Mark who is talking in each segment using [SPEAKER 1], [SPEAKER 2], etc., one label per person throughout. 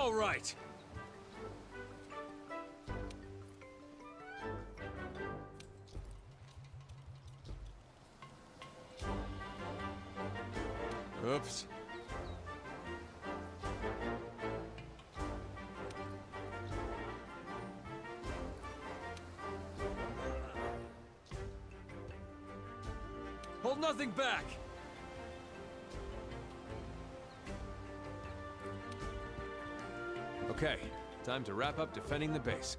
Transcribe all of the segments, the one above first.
[SPEAKER 1] all right. Oops. Hold nothing back! Okay, time to wrap up defending the base.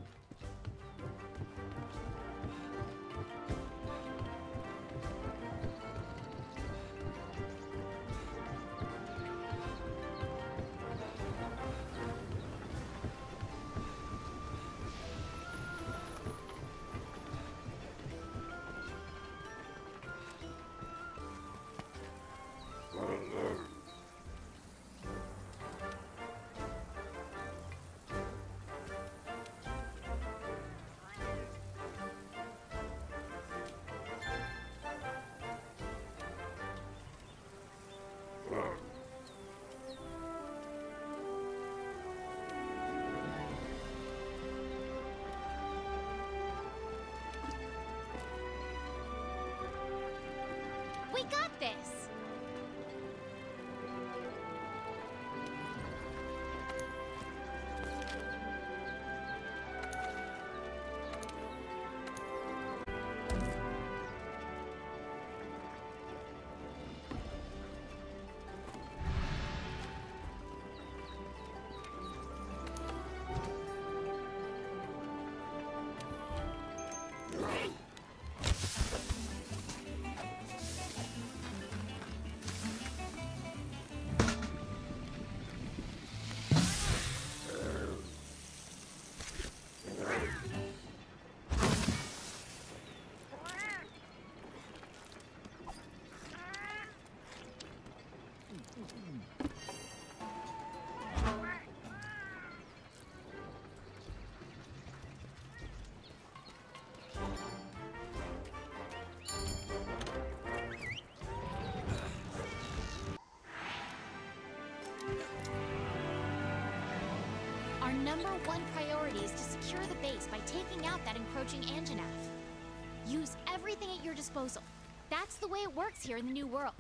[SPEAKER 2] We got this! Our #1 priority is to secure the base by taking out that encroaching Anjanath. Use everything at your disposal. That's the way it works here in the New World.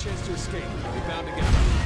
[SPEAKER 1] chance to escape. They bound together.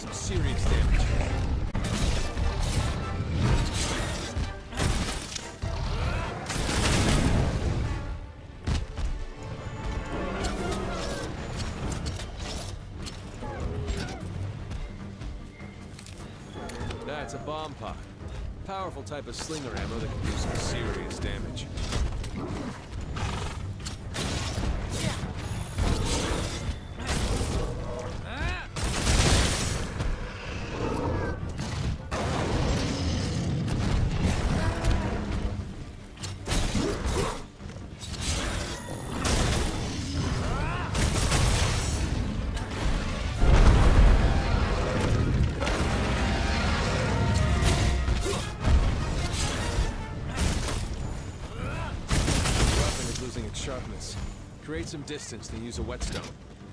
[SPEAKER 1] some serious damage. That's a bomb pod. Powerful type of slinger ammo that can do some serious damage. Sharpness. Create some distance, then use a whetstone.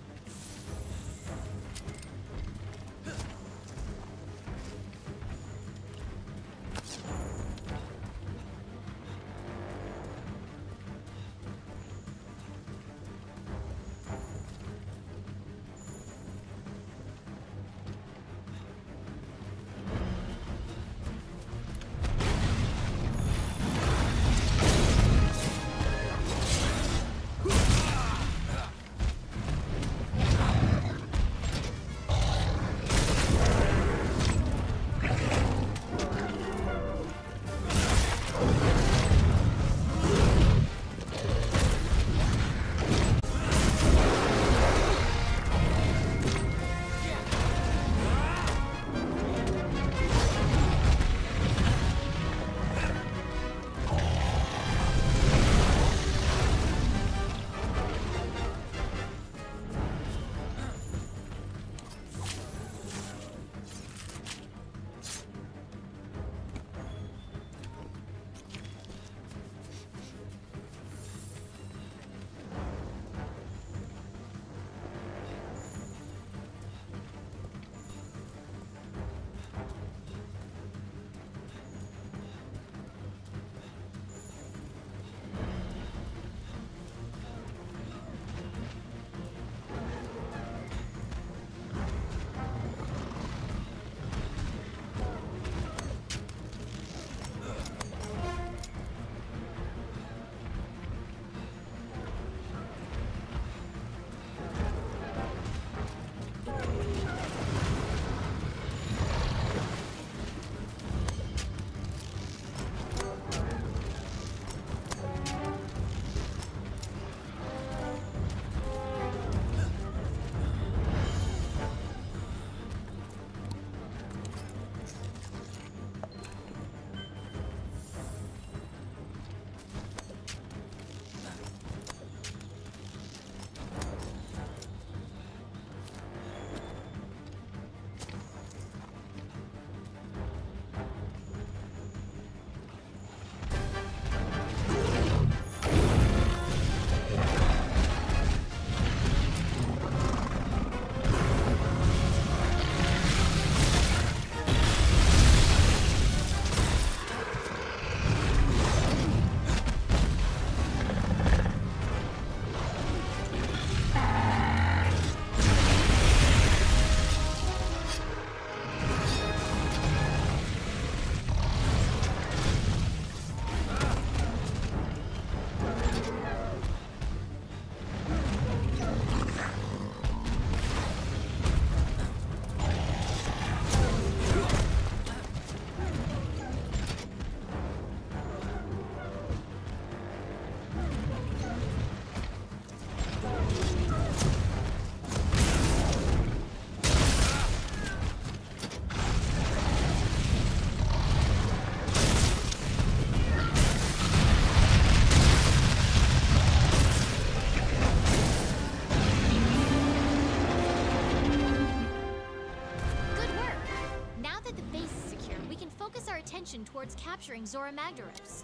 [SPEAKER 2] Towards capturing Zorah Magdaros.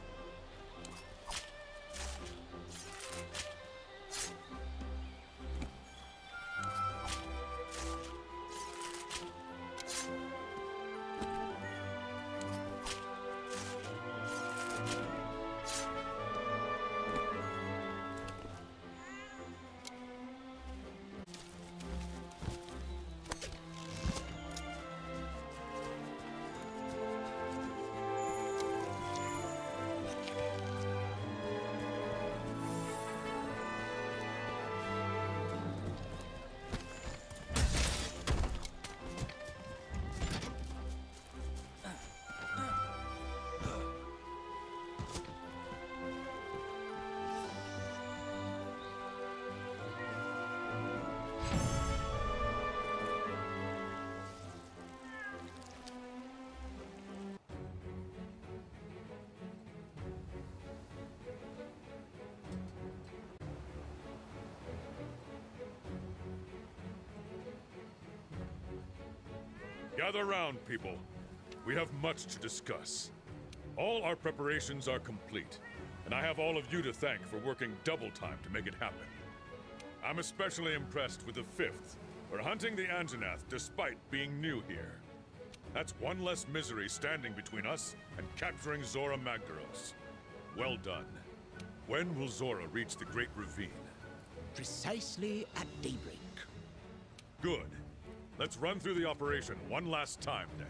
[SPEAKER 3] Gather round, people. We have much to discuss. All our preparations are complete, and I have all of you to thank for working double time to make it happen. I'm especially impressed with the 5th, for hunting the Anjanath despite being new here. That's one less misery standing between us and capturing Zora Magdaros. Well done. When will Zora reach the Great Ravine?
[SPEAKER 4] Precisely at daybreak.
[SPEAKER 3] Good. Let's run through the operation one last time, then.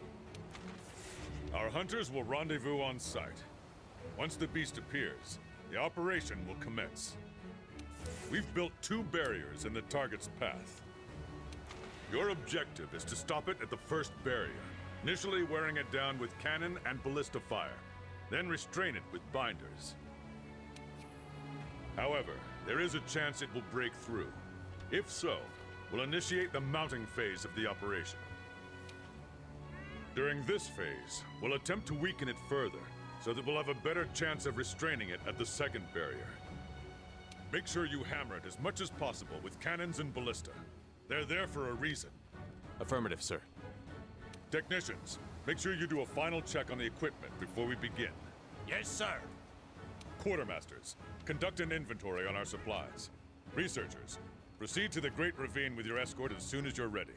[SPEAKER 3] Our hunters will rendezvous on site. Once the beast appears, the operation will commence. We've built 2 barriers in the target's path. Your objective is to stop it at the first barrier, initially wearing it down with cannon and ballista fire, then restrain it with binders. However, there is a chance it will break through. If so, we'll initiate the mounting phase of the operation. During this phase, we'll attempt to weaken it further, so that we'll have a better chance of restraining it at the second barrier. Make sure you hammer it as much as possible with cannons and ballista. They're there for a reason.
[SPEAKER 1] Affirmative, sir.
[SPEAKER 3] Technicians, make sure you do a final check on the equipment before we begin.
[SPEAKER 4] Yes, sir.
[SPEAKER 3] Quartermasters, conduct an inventory on our supplies. Researchers, proceed to the Great Ravine with your escort as soon as you're ready.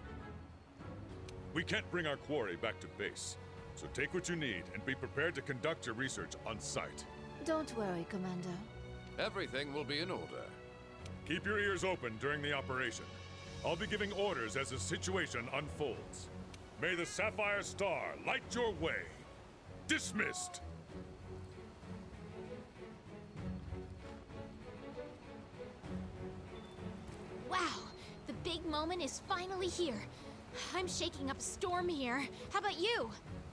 [SPEAKER 3] We can't bring our quarry back to base, so take what you need and be prepared to conduct your research on site.
[SPEAKER 5] Don't worry, Commander.
[SPEAKER 6] Everything will be in order.
[SPEAKER 3] Keep your ears open during the operation. I'll be giving orders as the situation unfolds. May the Sapphire Star light your way. Dismissed!
[SPEAKER 2] Wow, the big moment is finally here. I'm shaking up a storm here. How about you?